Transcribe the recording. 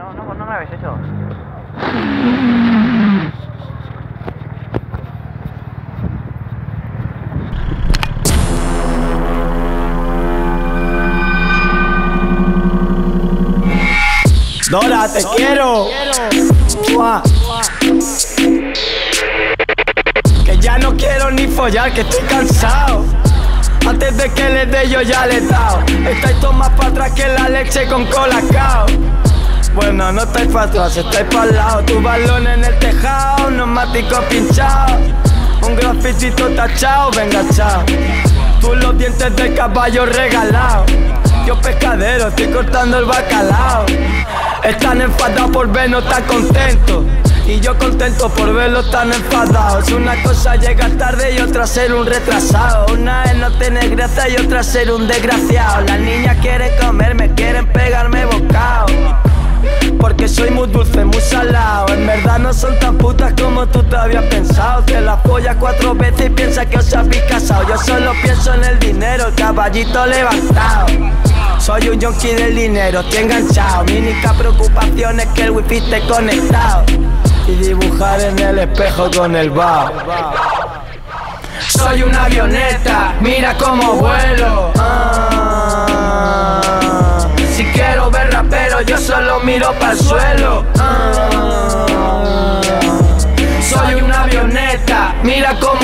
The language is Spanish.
no grabes eso. Dora, te quiero. Que ya no quiero ni follar, que estoy cansado. Antes de que le dé yo ya le he dado. Estáis todos más para atrás que la leche con colacao. Bueno, no estáis para atrás, estáis para el lado. Tu balón en el tejado, neumáticos pinchados, un grafitito tachado, venga chao. Tú los dientes del caballo regalados. Yo pescadero, estoy cortando el bacalao. Están enfadados por vernos tan contentos, y yo contento por verlos tan enfadados. Una cosa llega tarde y otra ser un retrasado. Una es no tener gracia y otra ser un desgraciado. Las niñas quieren comerme, quieren pegarme bocado, porque soy muy dulce, muy salado. En verdad no son tan putas como tú te habías pensado. Te las follas 4 veces y piensas que os habéis casado. Yo solo pienso en el dinero, el caballito levantado. Soy un yonki del dinero, estoy enganchado. Mi única preocupación es que el wifi esté conectado y dibujar en el espejo con el bao. Soy una avioneta, mira cómo vuelo. Si quiero ver rapero, yo solo miro para el suelo. Soy una avioneta, mira cómo